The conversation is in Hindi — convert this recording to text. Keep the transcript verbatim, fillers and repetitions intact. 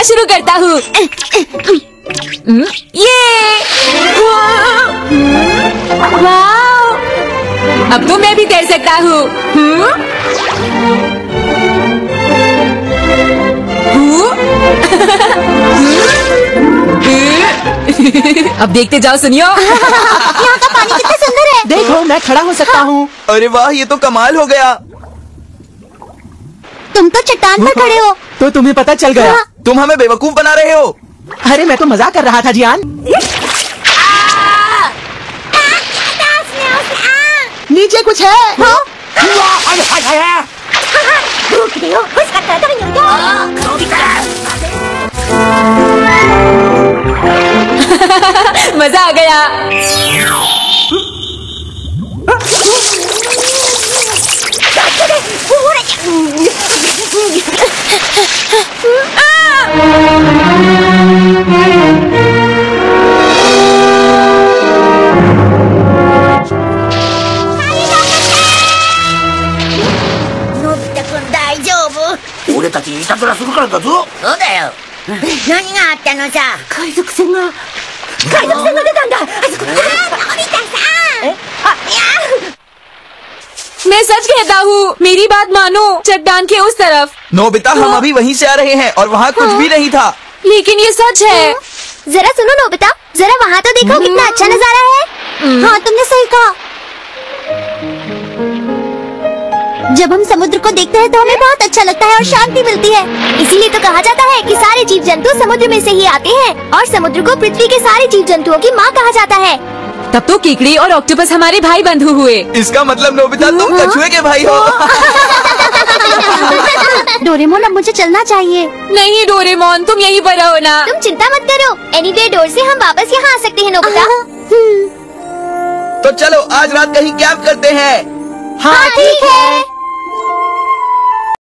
शुरू करता हूँ। ये वाह, अब तो मैं भी तैर सकता हूँ। अब देखते जाओ सुनियो। यहाँ का पानी कितना सुंदर है। देखो मैं खड़ा हो सकता हूँ। अरे वाह, ये तो कमाल हो गया। तुम तो चट्टान पर खड़े हो। तो तुम्हें पता चल गया। तुम हमें बेवकूफ बना रहे हो। अरे मैं तो मजाक कर रहा था जियान। नीचे कुछ है। मजा आ गया। 俺たちにいたずらするからだぞ。そうだよ。何があったのさ。 海賊船が海賊船が出たんだ。あそこ。あ、のび太さん。え、あ、いや。 मैं सच कहता हूँ, मेरी बात मानो, चट्टान के उस तरफ। नोबिता, हम अभी वहीं से आ रहे हैं और वहाँ कुछ भी नहीं था। लेकिन ये सच है। जरा सुनो नोबिता, जरा वहाँ तो देखो कितना अच्छा नजारा है। हाँ, तुमने सही कहा। जब हम समुद्र को देखते हैं तो हमें बहुत अच्छा लगता है और शांति मिलती है। इसीलिए तो कहा जाता है कि सारे जीव जंतु समुद्र में से ही आते हैं और समुद्र को पृथ्वी के सारे जीव जंतुओं की माँ कहा जाता है। तब तो केकड़ी और ऑक्टोपस हमारे भाई बंधु हुए। इसका मतलब नोबिता तुम कछुए के भाई हो। डोरेमोन, अब मुझे चलना चाहिए। नहीं डोरेमोन, तुम यहीं पर रहो ना। तुम चिंता मत करो, एनीवे डोर से हम वापस यहाँ आ सकते हैं नोबिता। तो चलो आज रात कहीं कैंप करते हैं। हाँ ठीक है।